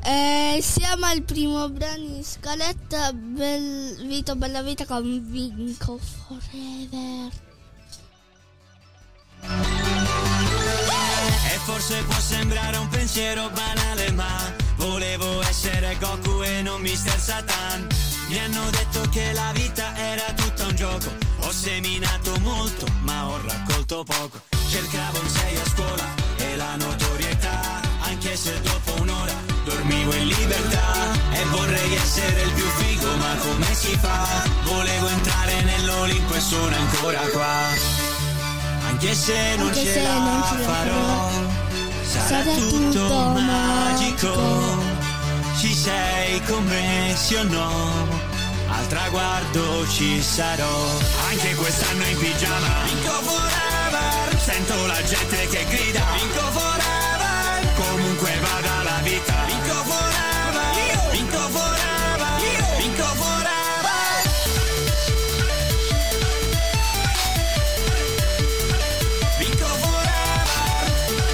Siamo al primo brano in scaletta, Vito Bella Vita con Vinco Forever. E forse può sembrare un pensiero banale, ma volevo essere Goku e non Mr. Satan. Mi hanno detto che la vita era tutta un gioco. Ho seminato molto, ma ho raccolto poco. Cercavo un 6 a scuola e la notorietà, anche se dopo un'ora dormivo in libertà. E vorrei essere il più figo, ma come si fa? Volevo entrare nell'Olimpo e sono ancora qua. Anche se non ce la farò, sarà tutto magico. Ci sei con me, sì o no? Al traguardo ci sarò. Anche quest'anno in pigiama vinco forever. Sento la gente che grida vinco forever. Comunque vada la vita vinco forever. Vinco forever. Vinco forever. Vinco forever.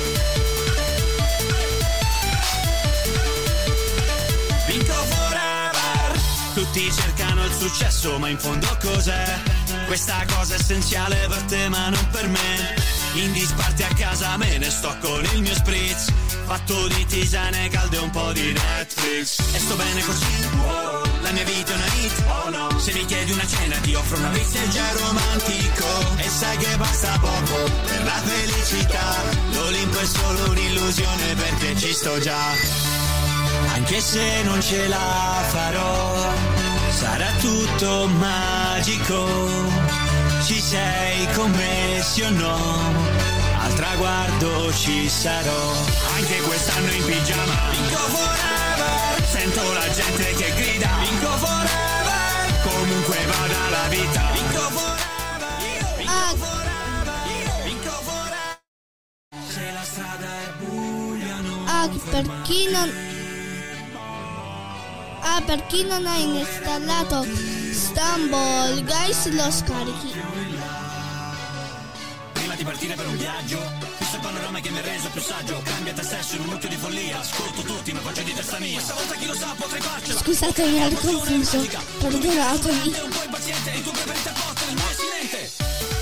Vinco forever. Tutti cercano il successo, ma in fondo cos'è? Questa cosa è essenziale per te ma non per me. In disparte a casa me ne sto con il mio spritz, fatto di tisane calde e un po' di Netflix. E sto bene così, la mia vita è una hit, oh no. Se mi chiedi una cena ti offro una pizza e già romantico. E sai che basta poco per la felicità. L'Olimpo è solo un'illusione perché ci sto già. Anche se non ce la farò, sarà tutto magico. Ci sei con me, sì o no? Al traguardo ci sarò. Anche quest'anno in pigiama vinco forever. Sento la gente che grida vinco forever. Comunque vada la vita vinco forever. Vinco forever. Vinco forever. Se la strada è buia non per chi non ha installato Stumble Guys, lo scarichi. Prima di partire per un viaggio, visto il panorama che mi ha reso più saggio. Cambia te stesso in un mucchio di follia. Ascolto tutti ma faccio di testa mia. Questa volta chi lo sa potrei farcela. Scusatemi al confuso, perdonatemi. Un po' impaziente e tu preferite a porta il mio silente.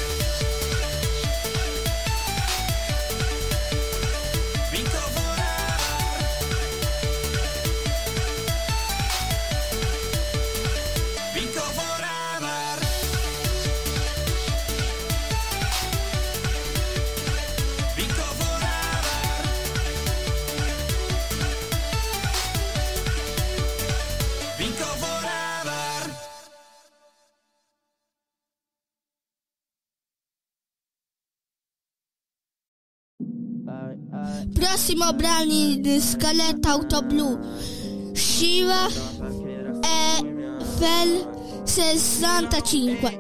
Prossimo brano in scaletta Auto Blu, Shiva e Fel 65.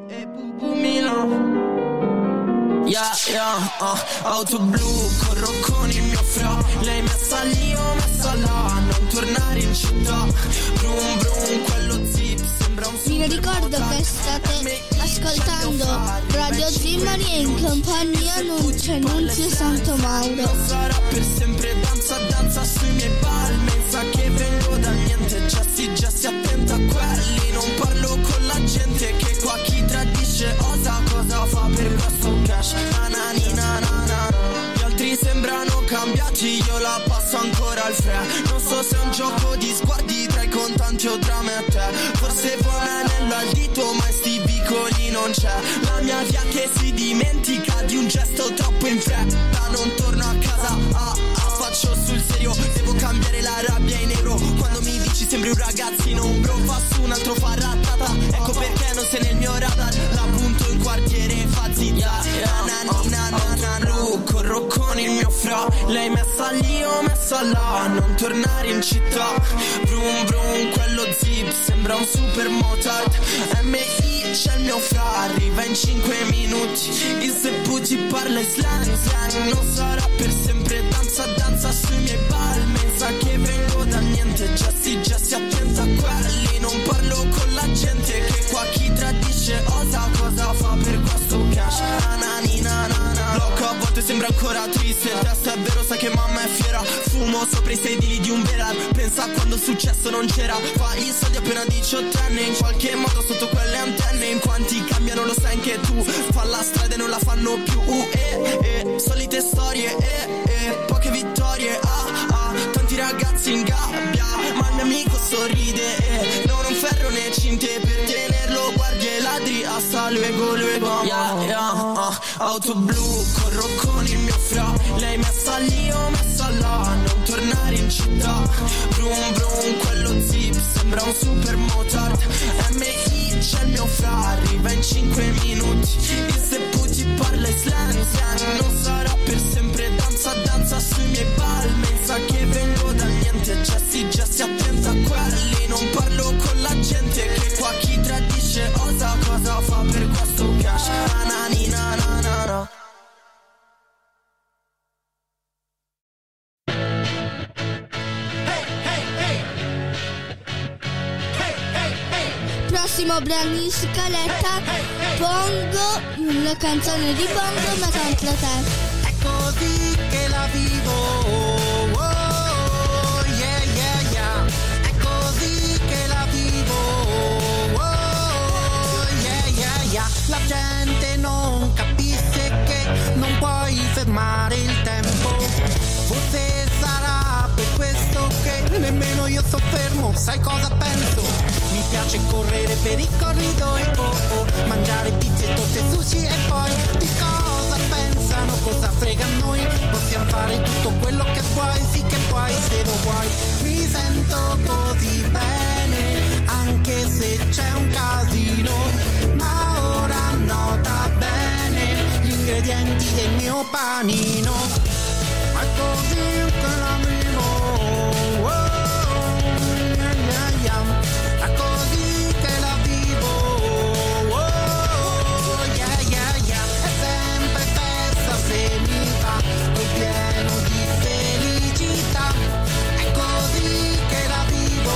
Auto blu, corro con il mio fra. Lei messa lì, io messa là. Non tornare in città. Brum brum, quello zip sembra un. Vi ricordo che state ascoltando Radio Zimmari e in compagnia non c'è Nunzio Santo Mauro. Sarà per sempre danza, danza sui miei palmi. Sa che vengo da niente, già si attenta a quelli. Non parlo con la gente che qua chi tradisce osa. Cosa fa per questo cash? Gli altri sembrano cambiati, io la passo ancora al fre. Non so se è un gioco di sguardi tra i contanti o tra me e te. Forse poi un anello al dito ma sti vicoli non c'è. La mia via che si dimentica di un gesto troppo in fretta. Non torno a casa, faccio sul serio. Devo cambiare la rabbia in nero. Quando mi dici sembri un ragazzino, un bro fa su un altro fa ratata. Ecco perché non sei nel mio radar. La punto in quartiere fa zitta. Corro con il mio fra. Lei messa lì, io messa là. Non tornare in città. Brum brum, quello zip sembra un super motard. MI c'è il mio fra. Arriva in 5 minuti. Il sepputi parla slang slang. Non sarà per sempre danza danza sui miei palmi. Sa che vengo da niente, già si attenta a quelli. Non parlo con la gente che qua chi tradisce osa. Cosa fa per questo cash? Blocco a volte se sembra ancora triste. Il testo è vero, sai che mamma è fiera. Fumo sopra i sedili di un Velar. Pensa a quando il successo non c'era. Fai i soldi appena 18enne, in qualche modo sotto quelle antenne. In quanti cambiano lo sai anche tu. Fa la strada e non la fanno più. Solite storie, poche vittorie. Tanti ragazzi in gabbia, ma il mio amico sorride. Non un ferro né cinte per tenerlo. Guardi i ladri, hasta luego, luego. Auto blu, corro con il mio fra. Lei messa lì, io messa là. Non tornare in città. Brum brum, quello zip sembra un super motard. MI c'è il mio fra, arriva in 5 minuti. Il sepputi parla in slang. Non sarà per sempre, danza, danza sui miei palmi. Sa che vengo dal niente, Jessie, attenta a quelli. Non parlo con la gente, che qua chi tradisce osa. Cosa fa per questo cash? Nananina, nanana. Prossimo brano in scaletta, Bongo, una canzone di Bongo ma contro te. È così che la vivo, oh, yeah, yeah, yeah. È così che la vivo, oh, yeah, yeah, yeah. La gente non capisce che non puoi fermare il tempo. Forse sarà per questo che nemmeno io sto fermo. Sai cosa penso? Mi piace correre per i corridoi, mangiare pizze, torte, sushi e poi di cosa pensano, cosa frega a noi. Possiamo fare tutto quello che vuoi, sì che puoi se lo vuoi. Mi sento così bene, anche se c'è un casino, ma ora nota bene gli ingredienti del mio panino. È così che la vivo, oh, yeah, yeah, yeah. È così che la vivo, oh, yeah, yeah, yeah. È sempre festa se mi va, poi pieno di felicità. È così che la vivo,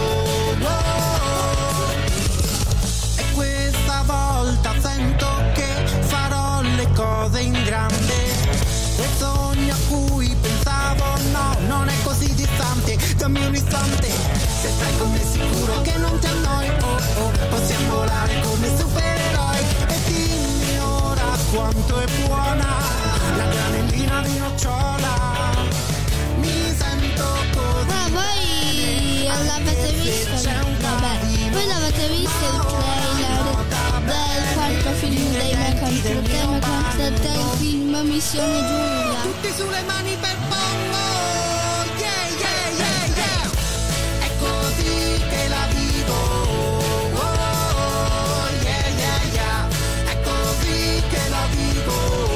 oh. E questa volta sento che farò le cose in grande. Quel sogno a cui pensavo, no, non è così distante. Dammi un istante, se stai con me sicuro che non ti annoi, oh, possiamo volare come supereroi. E dimmi ora quanto è buona la granellina di nocciola. Mi sento così. Ma voi l'avete visto? Vabbè, voi l'avete visto il trailer del quarto film dei Me contro te, il film Missione Giulia. Tutti sulle mani per Bongo, yeah, yeah, yeah, yeah. È così che la vivo, oh, yeah, yeah, yeah. È così che la vivo,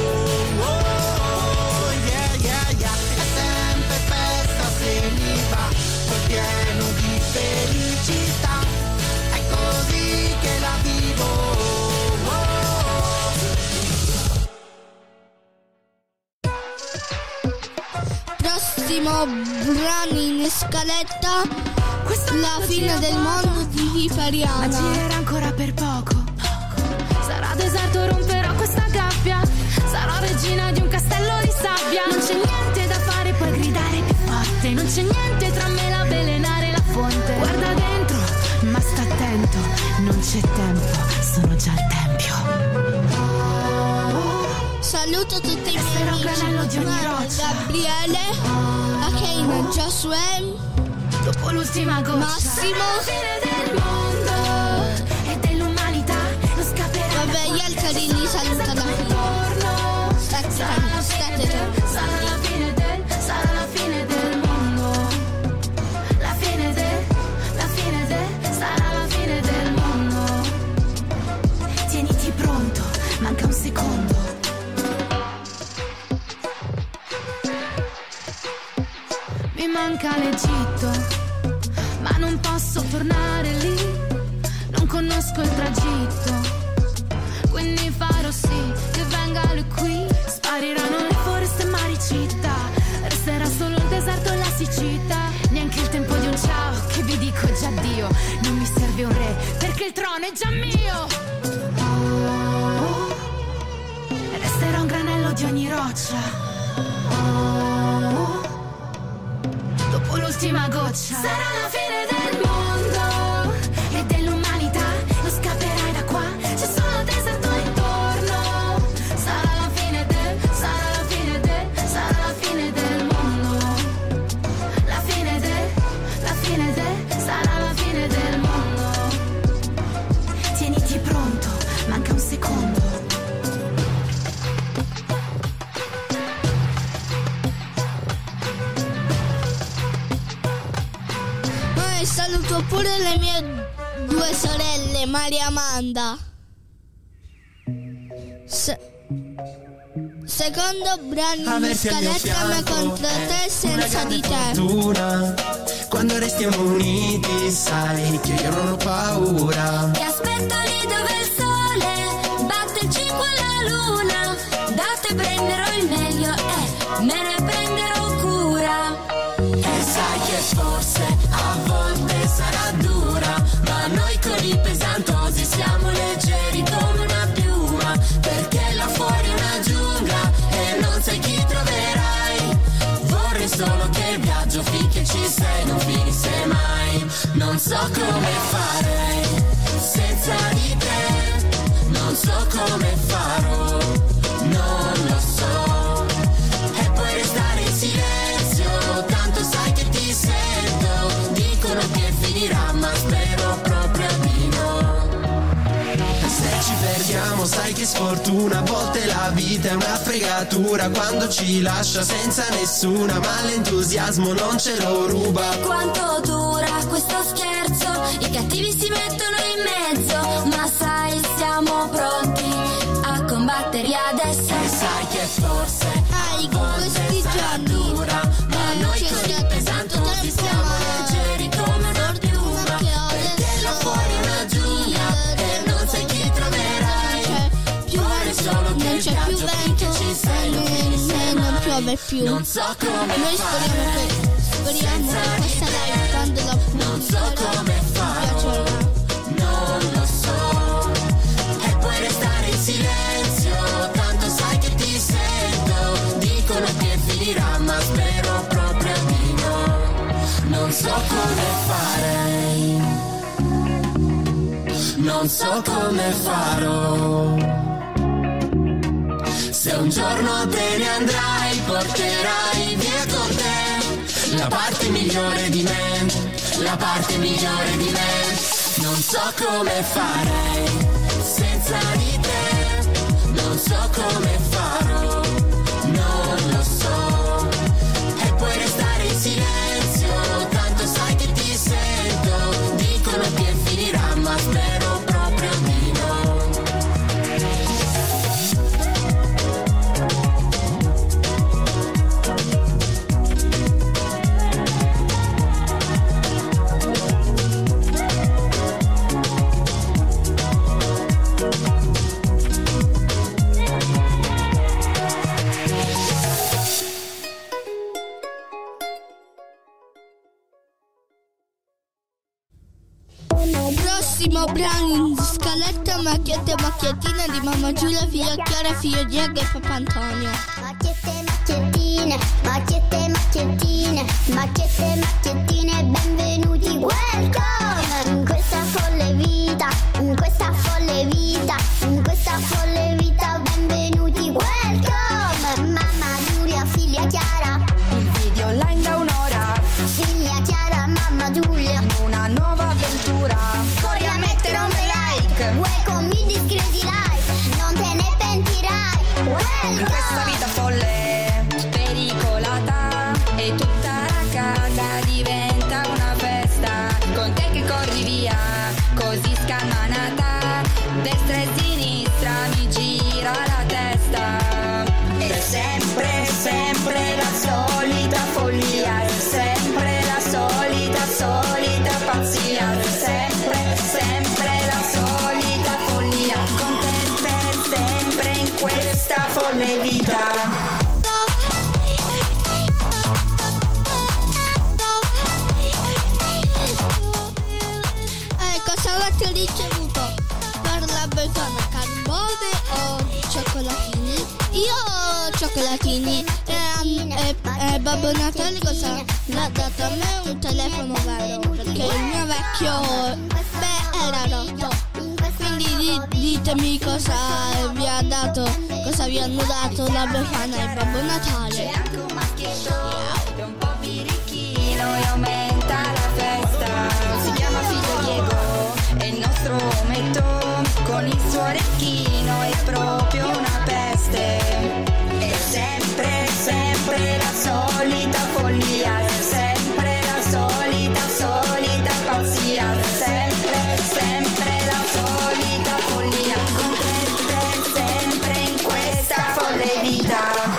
oh, yeah, yeah, yeah. È sempre festa se mi va, poi pieno di felicità. È così che la vivo, oh. Prossimo brano in scaletta, La fine del mondo di Vipariana. Ma girerà ancora per poco. Sarà deserto, romperò questa gabbia. Sarò regina di un castello di sabbia. Non c'è niente da fare, puoi gridare più forte. Non c'è niente tra me, la belenare e la fonte. Guarda dentro, ma sta attento. Non c'è tempo, sono già al tempio. Saluto tutti i miei amici, Gabriele, Akeina, Josué, dopo l'ultima goccia, Massimo, la fine del mondo e dell'umanità non scapperà. Vabbè, gli altri li saluta da qui. State Sarà la fine del mondo. La fine sarà la fine del mondo. Tieniti pronto, manca un secondo. Mi manca l'Egitto, ma non posso tornare lì. Non conosco il tragitto, quindi farò sì che venga lui qui. Spariranno le foreste e mari città, resterà solo il deserto e la siccità. Neanche il tempo di un ciao, che vi dico già Dio. Non mi serve un re, perché il trono è già mio. Resterà un granello di ogni roccia. Oh, dopo l'ultima goccia sarà la fine del mondo e dell'umanità. Non scapperai da qua, c'è solo deserto intorno. Sarà la fine del, sarà la fine del, sarà la fine del mondo. La fine del, la fine del, sarà la fine del mondo. Tieniti pronto, manca un secondo. Saluto pure le mie 2 sorelle, Maria e Amanda. Secondo brano in scaletta, ma contro te senza di te. Quando restiamo uniti sai che io non ho paura. Ti aspetto lì dove il sole batte il 5 alla luna. Da te prenderò il meglio e me ne prenderò cura. E sai che forse a volte sarà dura, ma noi con i pesantosi siamo leggeri come una piuma. Perché là fuori è una giungla e non sai chi troverai. Vorrei solo che il viaggio finché ci sei non finisse mai. Non so come farei senza di te, non so come farò, non lo so. E puoi restare in silenzio, tanto sai che ti sento. Dicono che finirà ma spero proprio di no. Se ci perdiamo sai che sfortuna, a volte la vita è una fregatura. Quando ci lascia senza nessuna, ma l'entusiasmo non ce lo ruba. Quanto dura questo scherzo? I cattivi si mettono in mezzo, ma sai siamo pronti a combatterli adesso. E sai che forse In questi giorni ma noi con il pesantosi siamo leggeri come una piuma. Perché là fuori è una giungla e non sai chi troverai. Vorrei solo che il viaggio finché ci sei non finisse non mai. piove più. Non so come Noi fare speriamo che questa live quando la non so come farò, non lo so. E puoi restare in silenzio, tanto sai che ti sento. Dicono che finirà ma spero proprio di no. Non so come farei, non so come farò. Se un giorno te ne andrai, porterai via con te la parte migliore di me, la parte migliore di me. Non so come farei senza di te, non so come farò, non lo so. E puoi restare in silenzio, tanto sai che ti sento. Dicono che finirà ma spero proprio di no. Prossimo brano in scaletta, macchiette e macchiettine di mamma Giulia, figlio Chiara, figlio Diego e papà Antonio. Macchiette, macchiettine, macchiette, macchiettine, macchiette, macchiettine, benvenuti, welcome! In questa folle vita, in questa folle vita, in questa folle vita, benvenuti, welcome! Mamma Giulia, figlia Chiara, il video online da un'ora, figlia Chiara, mamma Giulia, una nuova avventura. corri a mettere un like, welcome in this crazy life, non te ne pentirai, In questa welcome! vita folle, pericolata, e tutta la casa diventa una festa. Con te che corri via, così scalmanata, destra e sinistra mi gira la testa. E sempre, sempre la solita follia, e sempre la solita, solita pazzia. Sempre, sempre la solita follia, con te sempre in questa folle vita. Cosa avete ricevuto per la Befana? Carbone o cioccolatini? Io cioccolatini e Babbo Natale cosa l'ha dato a me? Un telefono vero, perché il mio vecchio era rotto. Quindi ditemi cosa vi hanno dato la Befana e Babbo Natale. C'è anche un maschietto e un po' birichino e aumenta la festa. Si chiama figlio Diego e il nostro ometto con il suo orecchino è proprio una peste. È sempre, sempre la solita follia, è sempre la solita pazzia, sempre, sempre la solita follia, sempre in questa folle vita.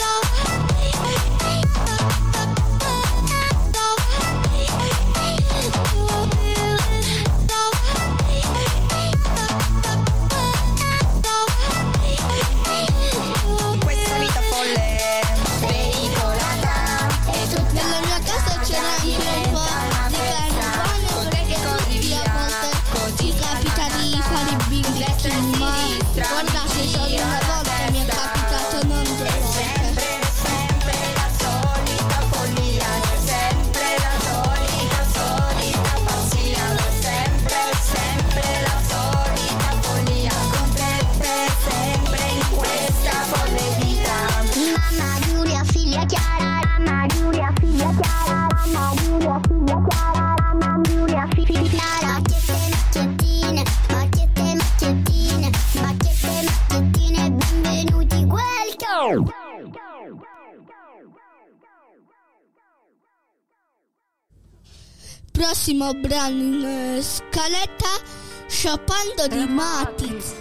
Guardate, solo una volta mi è capitato, non due volte. Sempre la solita follia, sempre la solita pazzia, sempre la solita follia, sempre in questa folle vita. Mamma Giulia, figlia Chiara, mamma Giulia, figlia Chiara, mamma Giulia, figlia Chiara, mamma Giulia, figlia Chiara. Macchettine, benvenuti, welcome! Prossimo brano in scaletta, Shoppando di Matiz.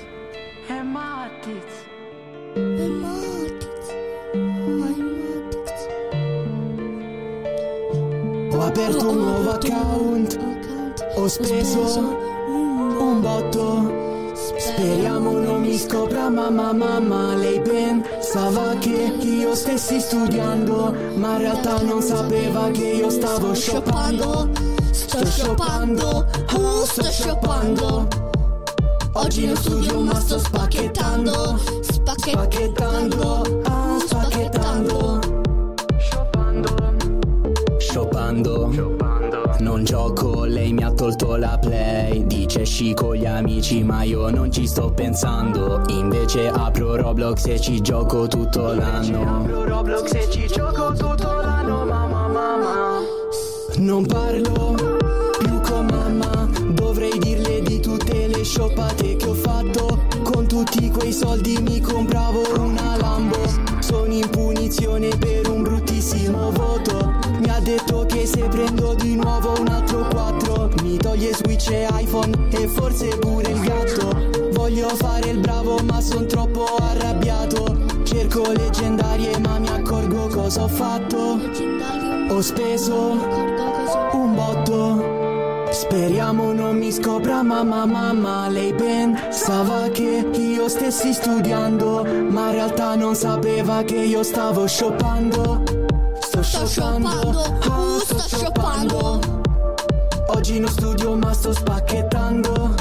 Ho aperto un nuovo account, ho speso un botto. Speriamo non mi scopra mamma. Lei pensava che io stessi studiando, ma in realtà non sapeva che io stavo shoppando. Sto shoppando. Oggi non studio ma sto spacchettando. Shoppando. Non gioco, lei mi ha tolto la play. Dice esci con gli amici ma io non ci sto pensando. Invece apro Roblox e ci gioco tutto l'anno. Mamma. Non parlo più con mamma. Dovrei dirle di tutte le shoppate che ho fatto. Con tutti quei soldi mi compravo una Lambo. Sono in punizione per un bruttissimo voto. Mi ha detto che se prendo di nuovo un altro 4 mi toglie Switch e iPhone e forse pure il gatto. Voglio fare il bravo ma son troppo arrabbiato. Cerco leggendarie ma mi accorgo cosa ho fatto. Ho speso un botto. Speriamo non mi scopra mamma. Lei pensava che io stessi studiando, ma in realtà non sapeva che io stavo shoppando. Sto shoppando. Oggi non studio ma sto spacchettando.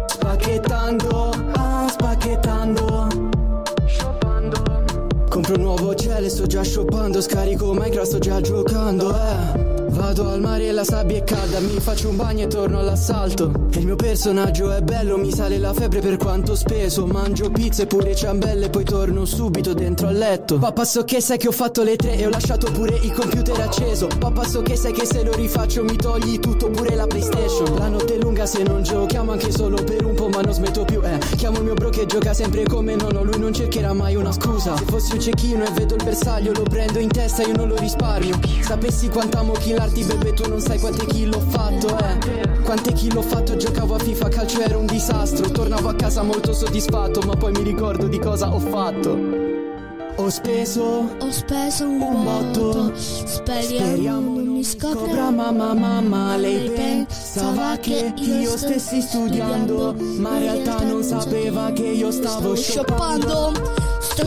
Compro un nuovo gel, sto già shoppando. Scarico Minecraft, sto già giocando, Vado al mare e la sabbia è calda. Mi faccio un bagno e torno all'assalto. Il mio personaggio è bello, mi sale la febbre per quanto ho speso. Mangio pizza e pure ciambelle, poi torno subito dentro al letto. Papà, so che sai che ho fatto le 3 e ho lasciato pure il computer acceso. Papà, so che sai che se lo rifaccio mi togli tutto, pure la PlayStation. La notte è lunga se non giochiamo anche solo per un po', ma non smetto più, Chiamo il mio bro che gioca sempre come nonno, lui non cercherà mai una scusa. Se fossi un cecchino e vedo il bersaglio lo prendo in testa, io non lo risparmio. Sapessi quanto amo killarti, bebè, tu non sai quante kill ho fatto, Quante kill ho fatto, giocavo a FIFA, calcio era un disastro. Tornavo a casa molto soddisfatto, ma poi mi ricordo di cosa ho fatto. Ho speso un botto. Speriamo non mi scopra mamma. Lei pensava che io stessi studiando, ma in realtà non sapeva che io stavo shoppando. Sto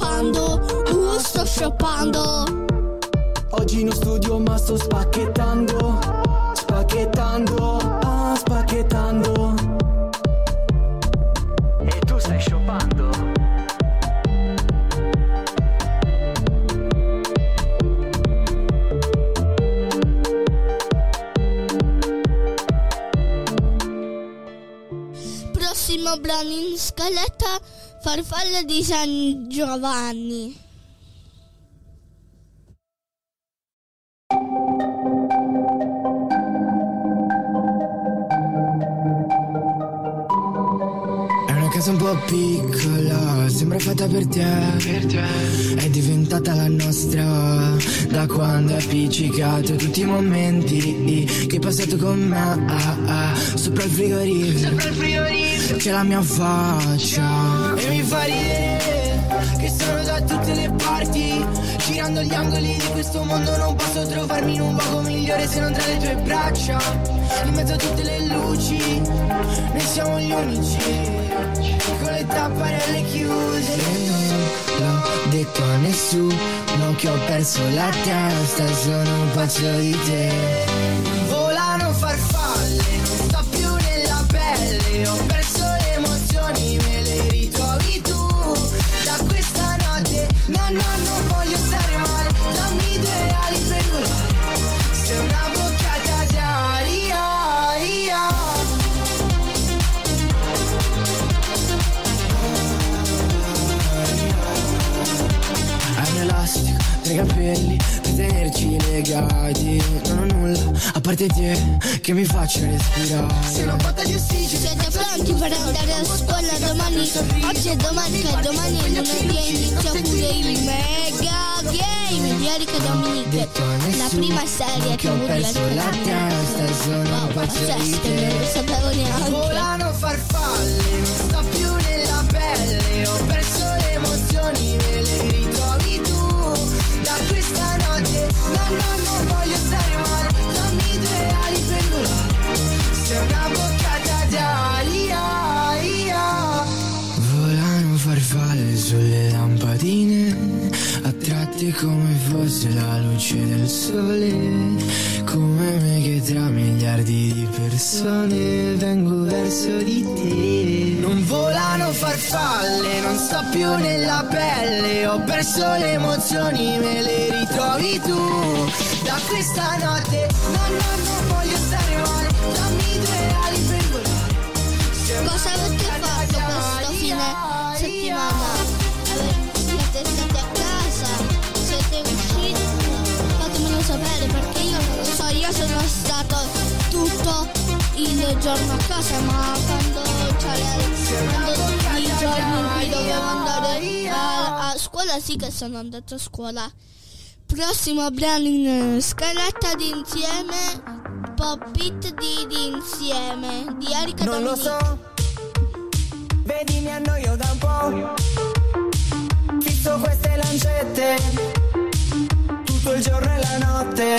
shoppando. Oggi non studio ma sto spacchettando. E tu stai shoppando? Prossimo brano in scaletta, Farfalle di San Giovanni. Casa un po' piccola, sembra fatta per te. È diventata la nostra da quando hai appiccicato tutti i momenti che hai passato con me. Sopra il frigorifero c'è la mia faccia e mi fa ridere che sono da tutte le parti. Girando gli angoli di questo mondo non posso trovarmi in un luogo migliore se non tra le tue braccia. In mezzo a tutte le luci noi siamo gli unici con le tapparelle chiuse. E non l'ho detto a nessuno che ho perso la testa, sono pazzo di te. Volano farfalle, non sto più nella pelle, ho perso le emozioni, me le ritrovi tu. Da questa notte, no, non voglio stare male, dammi due ali per volare, sei una boccata d'aria. Elastico tra i capelli per tenerci legati. Non ho nulla a parte te che mi faccia respirare. Sei una botta di ossigeno. Siete pronti per andare a scuola domani? Oggi è domenica, domani è lunedì e inizia pure il Mega Game di Erika Dominique, la prima serie che ho perso la testa, sono pazzo di te. Non lo sapevo neanche. Volano farfalle, non sto più nella pelle, ho perso le emozioni, me le ritrovi tu. Da questa notte, non voglio stare male, dammi due ali per volare, sei una boccata d'aria. Volano farfalle sulle lampadine, attratte come fosse la luce del sole, come me che tra miliardi di persone vengo verso di te. Non volano farfalle, non sto più nella pelle, ho perso le emozioni, me le ritrovi tu. Da questa notte, non voglio stare male, dammi due ali per volare. Cosa avete fatto questo fine settimana? Siete stati a casa? Siete usciti? Fatemelo sapere perché io non lo so, io sono stato tutto il giorno a casa, ma quando i giorni in cui dovevo andare a scuola sì che sono andato a scuola. Prossimo brano in scaletta di insieme, Pop It di insieme di Erika Dominique. Non lo so, vedi mi annoio da un po', fisso queste lancette tutto il giorno e la notte.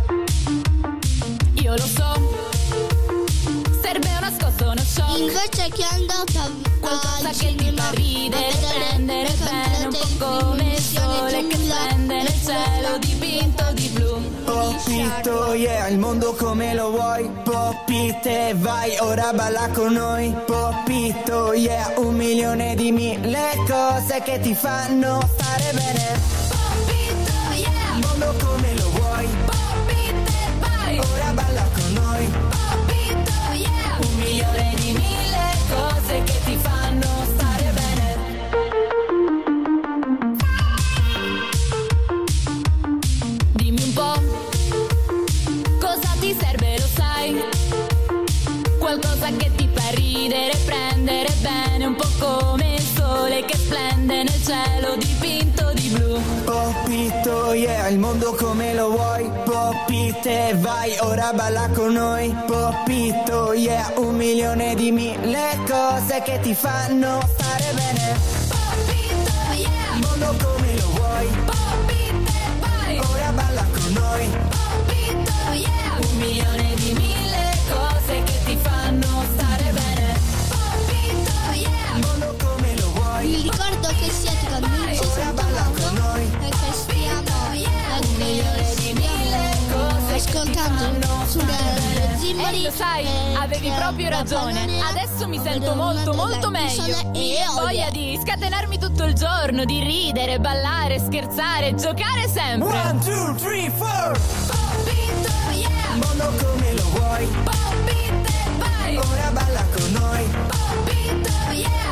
Io lo so, serve una scossa, uno shock, invece che è andata qualcosa che ti fa ridere, prendere bene un po' come il sole che splende nel cielo dipinto di blu. Popito, yeah, il mondo come lo vuoi. Popite, vai, ora balla con noi. Popito, yeah, 1 milione di mille cose che ti fanno stare bene. Popito, yeah, Il mondo come lo vuoi. popite, vai, Ora balla con noi. popito, yeah, 1 milione di mille cose che ti fanno stare bene. Dimmi un po', cosa ti serve, lo sai? Qualcosa che ti fa ridere, prendere bene, un po' come il sole che splende nel cielo dipinto di blu. Popito, yeah, il mondo come lo vuoi. Popite, vai, ora balla con noi. Popito, yeah, 1 milione di mille cose che ti fanno stare bene. Popito, yeah, Il mondo come lo vuoi. popite, vai, Ora balla con noi. popito, yeah, 1 milione di mille cose che ti fanno stare bene. Popito, yeah, Il mondo come lo vuoi. Vi ricordo che siete con Vinci Ora balla con noi. e che stiamo ascoltando su Radio Zimbari. Lo sai, avevi proprio ragione. Adesso mi sento molto meglio e ho voglia di scatenarmi tutto il giorno, di ridere, ballare, scherzare, giocare sempre. 1, 2, 3, 4. Popito, yeah, Il mondo come lo vuoi. popite, vai, Ora balla con noi. popito,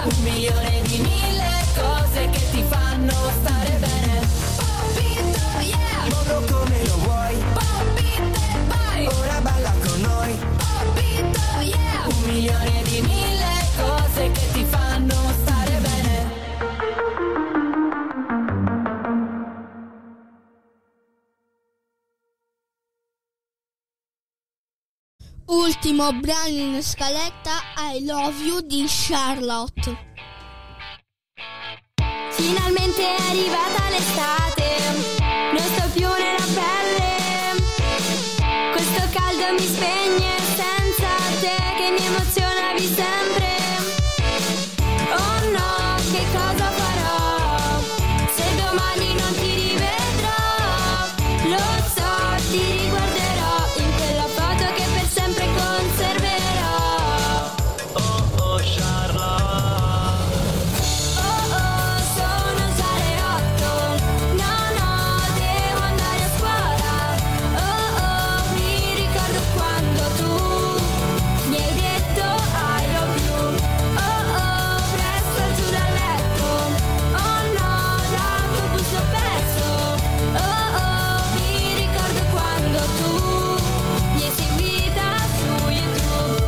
1 milione di 1000 cose che ti fanno stare bene. Popito, yeah! Mondo come lo vuoi, Popito e vai! ora balla con noi. Popito, yeah! 1 milione di 1000 cose che ti fanno stare bene. Ultimo brano in scaletta, I Love You di Charlotte. Finalmente è arrivata l'estate, non sto più nella pelle. Questo caldo mi spegne senza te che mi emozionavi sempre. Oh no, che cosa farò se domani non ti rivedrò? Lo so, ti riguarderò in quella foto che per sempre conserverò. Oh oh Charlotte, Oh oh, sono già le 8. No, no, devo andare a scuola. Oh oh, mi ricordo quando tu mi hai detto I love you. Oh oh, presto giù dal letto. Oh no, l'autobus l'ho perso. Oh oh, mi ricordo quando tu mi hai seguita su YouTube.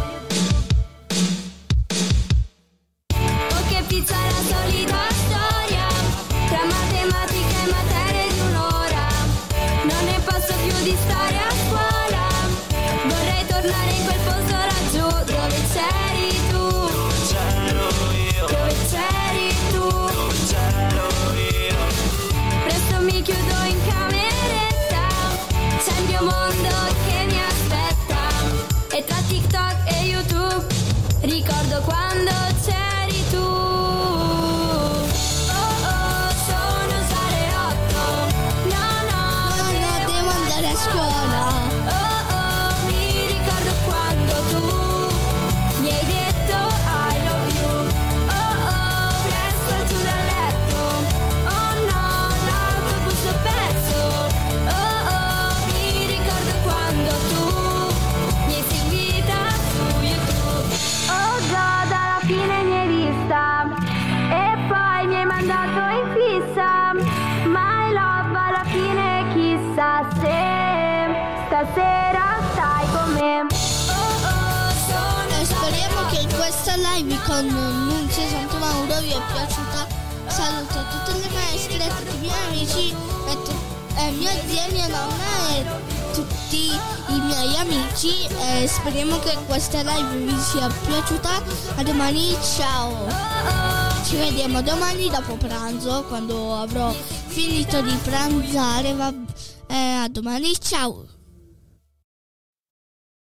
Oh che pizza è la solita storia, tra matematica e materie di un'ora. Non ne posso più di stare a scuola. Vorrei tornare in quel posto laggiù dove c'eri tu. c'ero io, Dove c'eri tu. c'ero io. Presto mi chiudo in cameretta, c'è il mio mondo che mi aspetta. E tra TikTok e YouTube ricordo quando c'eri tu. Oh oh, sono già le 8. No, no, Devo andare a scuola. Oh oh, mi ricordo quando tu mi hai detto I love you. Oh oh, presto giù dal letto. Oh no, l'autobus l'ho perso. Oh oh, mi ricordo quando tu mi hai seguita su YouTube. Oh God, alla fine mi hai vista e poi mi hai mandato in fissa. My love, alla fine chissà se stasera stai con me. Oh oh, sono Speriamo che questa live con Nunzia Sant'Mauro vi è piaciuta. Saluto tutte le maestre, tutti i miei amici, mia zia, mia nonna e tutti i miei amici. Speriamo che questa live vi sia piaciuta. A domani, ciao. Ci vediamo domani dopo pranzo, quando avrò finito di pranzare. A domani, ciao.